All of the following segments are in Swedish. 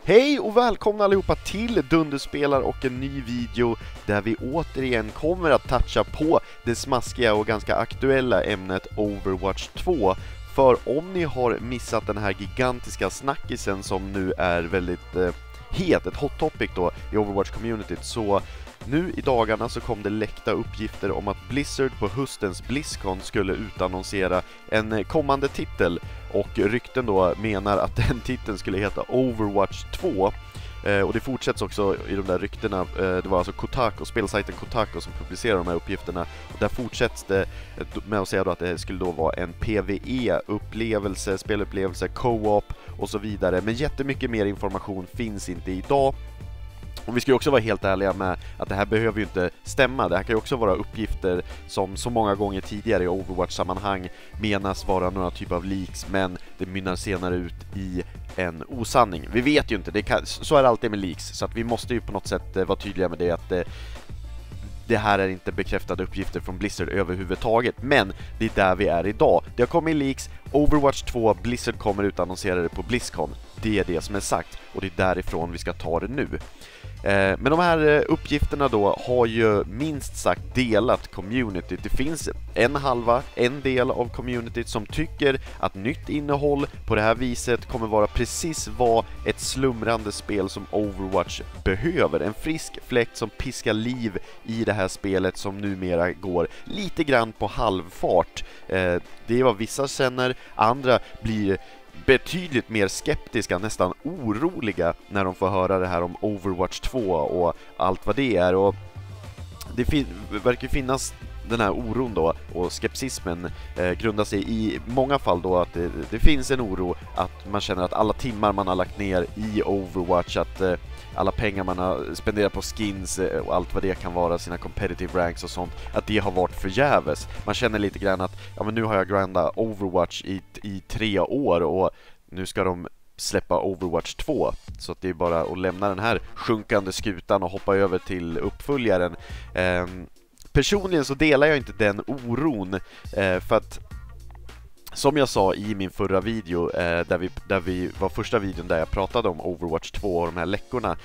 Hej och välkomna allihopa till Dunderspelar och en ny video där vi återigen kommer att toucha på det smaskiga och ganska aktuella ämnet Overwatch 2. För om ni har missat den här gigantiska snackisen som nu är väldigt het, ett hot topic då i Overwatch-communityt, så nu i dagarna så kom det läckta uppgifter om att Blizzard på höstens BlizzCon skulle utannonsera en kommande titel, och rykten då menar att den titeln skulle heta Overwatch 2. Och det fortsätts också i de där ryktena. Det var alltså Kotaku, spelsajten Kotaku som publicerar de här uppgifterna. Och där fortsätts det med att säga då att det skulle då vara en PvE-upplevelse, spelupplevelse, co-op och så vidare. Men jättemycket mer information finns inte idag. Och vi ska ju också vara helt ärliga med att det här behöver ju inte stämma. Det här kan ju också vara uppgifter som så många gånger tidigare i Overwatch-sammanhang menas vara några typ av leaks, men det mynnar senare ut i en osanning. Vi vet ju inte, så är det alltid med leaks, så att vi måste ju på något sätt vara tydliga med det, att det här är inte bekräftade uppgifter från Blizzard överhuvudtaget, men det är där vi är idag. Det har kommit leaks, Overwatch 2, Blizzard kommer utannonsera det på BlizzCon. Det är det som är sagt, och det är därifrån vi ska ta det nu. Men de här uppgifterna då har ju minst sagt delat communityt. Det finns en del av communityt som tycker att nytt innehåll på det här viset kommer vara precis vad ett slumrande spel som Overwatch behöver. En frisk fläkt som piskar liv i det här spelet som numera går lite grann på halvfart. Det är vad vissa känner, andra blir betydligt mer skeptiska, nästan oroliga när de får höra det här om Overwatch 2 och allt vad det är. Och det verkar finnas den här oron då, och skepsismen grundar sig i många fall då att det finns en oro att man känner att alla timmar man har lagt ner i Overwatch, att alla pengar man har spenderat på skins och allt vad det kan vara, sina competitive ranks och sånt, att det har varit förgäves. Man känner lite grann att ja, men nu har jag grindat Overwatch i 3 år och nu ska de släppa Overwatch 2, så att det är bara att lämna den här sjunkande skutan och hoppa över till uppföljaren. Personligen så delar jag inte den oron, för att som jag sa i min förra video, där vi var första videon där jag pratade om Overwatch 2 och de här läckorna,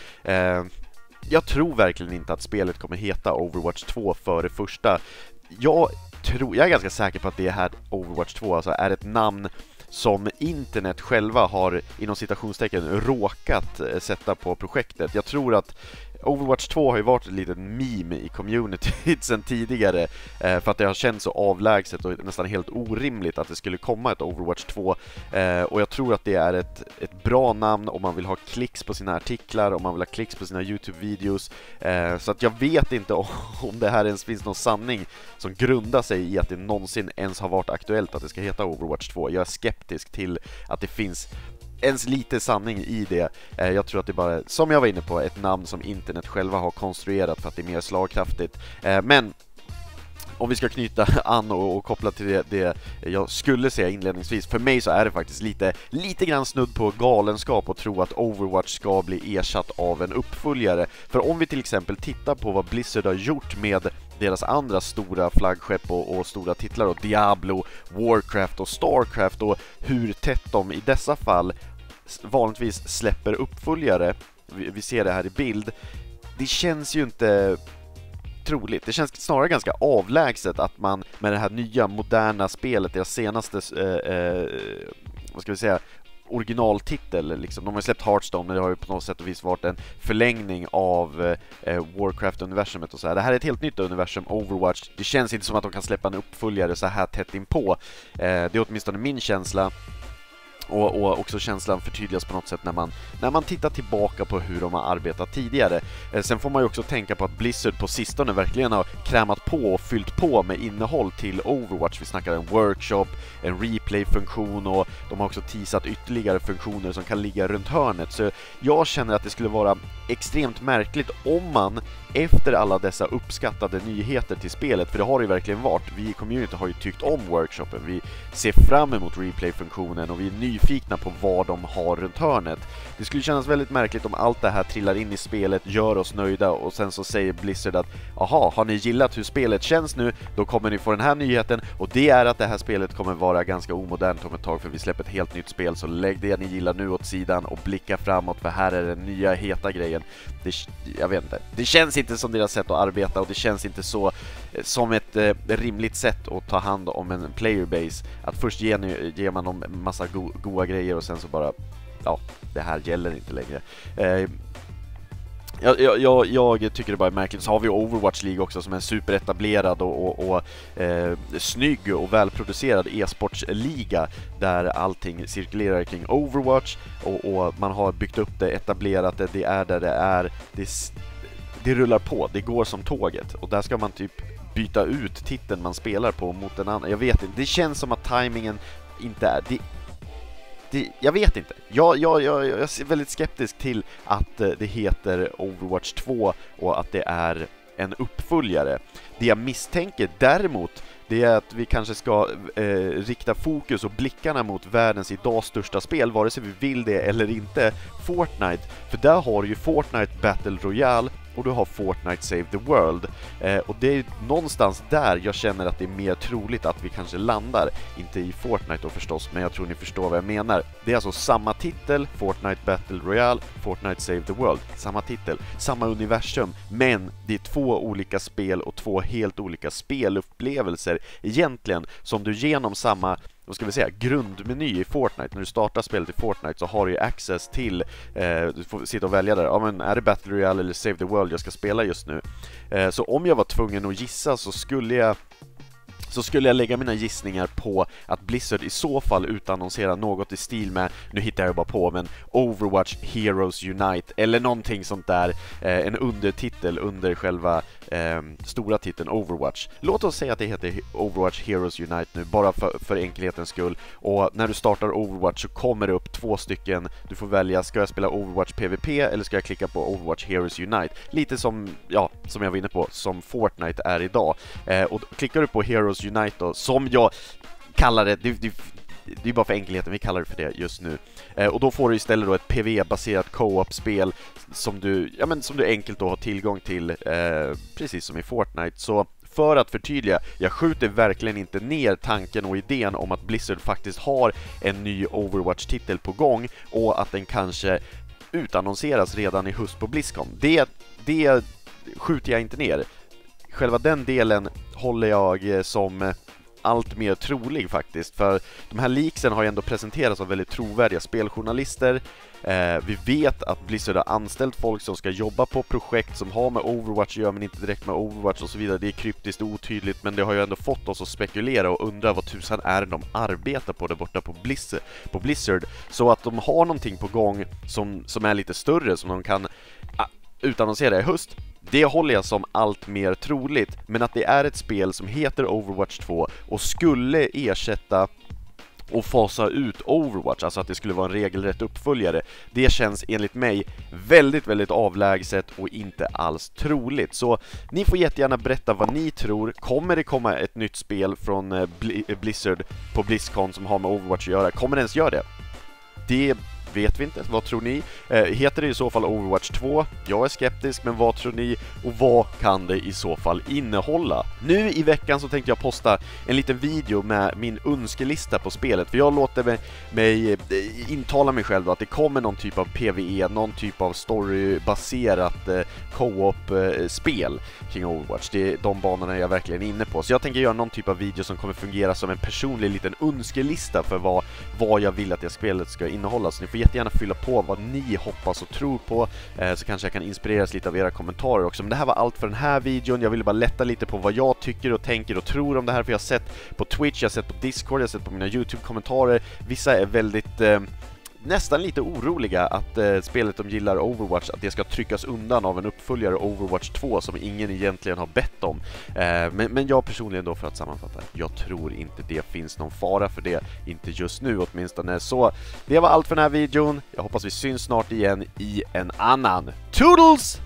jag tror verkligen inte att spelet kommer heta Overwatch 2 före första. Jag är ganska säker på att det här Overwatch 2 alltså är ett namn som internet själva har inom citationstecken råkat sätta på projektet. Jag tror att Overwatch 2 har ju varit ett litet meme i communityt sedan tidigare, för att det har känts så avlägset och nästan helt orimligt att det skulle komma ett Overwatch 2, och jag tror att det är ett bra namn om man vill ha klicks på sina artiklar, om man vill ha klicks på sina YouTube-videos, så att jag vet inte om det här ens finns någon sanning som grundar sig i att det någonsin ens har varit aktuellt att det ska heta Overwatch 2. Jag är skeptisk till att det finns ens lite sanning i det. Jag tror att det bara, som jag var inne på, ett namn som internet själva har konstruerat för att det är mer slagkraftigt. Men om vi ska knyta an och koppla till det jag skulle säga inledningsvis, för mig så är det faktiskt lite grann snudd på galenskap att tro att Overwatch ska bli ersatt av en uppföljare. För om vi till exempel tittar på vad Blizzard har gjort med deras andra stora flaggskepp och stora titlar, och Diablo, Warcraft och Starcraft, och hur tätt de i dessa fall vanligtvis släpper uppföljare, vi ser det här i bild, det känns ju inte troligt. Det känns snarare ganska avlägset att man med det här nya moderna spelet, deras senaste vad ska vi säga, originaltitel liksom. De har släppt Hearthstone, men det har ju på något sätt och vis varit en förlängning av Warcraft-universumet och så här. Det här är ett helt nytt universum, Overwatch. Det känns inte som att de kan släppa en uppföljare så här tätt inpå. Det är åtminstone min känsla. Och också känslan förtydligas på något sätt när man tittar tillbaka på hur de har arbetat tidigare. Sen får man ju också tänka på att Blizzard på sistone verkligen har krämat på och fyllt på med innehåll till Overwatch. Vi snackar en workshop, en replay-funktion, och de har också teasat ytterligare funktioner som kan ligga runt hörnet. Så jag känner att det skulle vara extremt märkligt om man efter alla dessa uppskattade nyheter till spelet, för det har det ju verkligen varit. Vi i community har ju tyckt om workshopen, vi ser fram emot replay-funktionen och vi är nyfikna på vad de har runt hörnet. Det skulle kännas väldigt märkligt om allt det här trillar in i spelet, gör oss nöjda och sen så säger Blizzard att aha, har ni gillat hur spelet känns nu, då kommer ni få den här nyheten, och det är att det här spelet kommer vara ganska omodernt om ett tag, för vi släpper ett helt nytt spel, så lägg det ni gillar nu åt sidan och blicka framåt, för här är den nya heta grejen. Jag vet inte, det känns inte som deras sätt att arbeta, och det känns inte så som ett rimligt sätt att ta hand om en playerbase, att först ger man dem massa goda grejer och sen så bara, ja, det här gäller inte längre. Jag tycker det bara är märkligt. Så har vi Overwatch League också, som är en superetablerad och snygg och välproducerad e-sportsliga där allting cirkulerar kring Overwatch, och man har byggt upp det, etablerat det, det är där det är, det rullar på, det går som tåget, och där ska man typ byta ut titeln man spelar på mot en annan. Jag vet inte, det känns som att timingen inte är jag vet inte. Jag är väldigt skeptisk till att det heter Overwatch 2 och att det är en uppföljare. Det jag misstänker däremot, det är att vi kanske ska rikta fokus och blickarna mot världens idag största spel, vare sig vi vill det eller inte, Fortnite. För där har du ju Fortnite Battle Royale och du har Fortnite Save the World. Och det är någonstans där jag känner att det är mer troligt att vi kanske landar. Inte i Fortnite då förstås, men jag tror ni förstår vad jag menar. Det är alltså samma titel, Fortnite Battle Royale, Fortnite Save the World. Samma titel, samma universum, men det är två olika spel och två helt olika spelupplevelser egentligen, som du genom samma, vad ska vi säga, grundmeny i Fortnite. När du startar spelet i Fortnite så har du ju access till, du får sitta och välja där, ja men är det Battle Royale eller Save the World jag ska spela just nu. Så om jag var tvungen att gissa så skulle jag lägga mina gissningar på att Blizzard i så fall utannonserar något i stil med, nu hittar jag bara på, men Overwatch Heroes Unite eller någonting sånt där, en undertitel under själva stora titeln Overwatch. Låt oss säga att det heter Overwatch Heroes Unite nu, bara för enkelhetens skull. Och när du startar Overwatch så kommer det upp två stycken, du får välja, ska jag spela Overwatch PvP eller ska jag klicka på Overwatch Heroes Unite? Lite som, ja, som jag var inne på, som Fortnite är idag. Och klickar du på Heroes Unite då, som jag kallar det är bara för enkelheten, vi kallar det för det just nu. Och då får du istället då ett PvE-baserat co-op-spel som du enkelt då har tillgång till, precis som i Fortnite. Så för att förtydliga, jag skjuter verkligen inte ner tanken och idén om att Blizzard faktiskt har en ny Overwatch-titel på gång och att den kanske utannonseras redan i höst på BlizzCon. Det skjuter jag inte ner. Själva den delen håller jag som allt mer trolig faktiskt, för de här leaksen har ju ändå presenterats av väldigt trovärdiga speljournalister. Vi vet att Blizzard har anställt folk som ska jobba på projekt som har med Overwatch att göra, men inte direkt med Overwatch och så vidare. Det är kryptiskt och otydligt, men det har ju ändå fått oss att spekulera och undra vad tusan är de arbetar på där borta på Blizzard. Så att de har någonting på gång som är lite större, som de kan utannonsera i höst, det håller jag som allt mer troligt. Men att det är ett spel som heter Overwatch 2 och skulle ersätta och fasa ut Overwatch, alltså att det skulle vara en regelrätt uppföljare, det känns enligt mig väldigt, väldigt avlägset och inte alls troligt. Så ni får jättegärna berätta vad ni tror. Kommer det komma ett nytt spel från Blizzard på BlizzCon som har med Overwatch att göra? Kommer det ens göra det? Det vet vi inte. Vad tror ni? Heter det i så fall Overwatch 2? Jag är skeptisk, men vad tror ni? Och vad kan det i så fall innehålla? Nu i veckan så tänkte jag posta en liten video med min önskelista på spelet. För jag låter mig intala mig själv att det kommer någon typ av PvE, någon typ av storybaserat co-op-spel kring Overwatch. Det är de banorna jag verkligen är inne på. Så jag tänker göra någon typ av video som kommer fungera som en personlig liten önskelista för vad jag vill att det spelet ska innehålla. Så ni får jättegärna fylla på vad ni hoppas och tror på, så kanske jag kan inspireras lite av era kommentarer också. Men det här var allt för den här videon. Jag ville bara lätta lite på vad jag tycker och tänker och tror om det här, för jag har sett på Twitch, jag har sett på Discord, jag har sett på mina YouTube-kommentarer. Vissa är väldigt nästan lite oroliga att spelet de gillar, Overwatch, att det ska tryckas undan av en uppföljare, Overwatch 2, som ingen egentligen har bett om. Men jag personligen då, för att sammanfatta, jag tror inte det finns någon fara för det, inte just nu åtminstone. Så det var allt för den här videon. Jag hoppas vi syns snart igen i en annan. Toodles!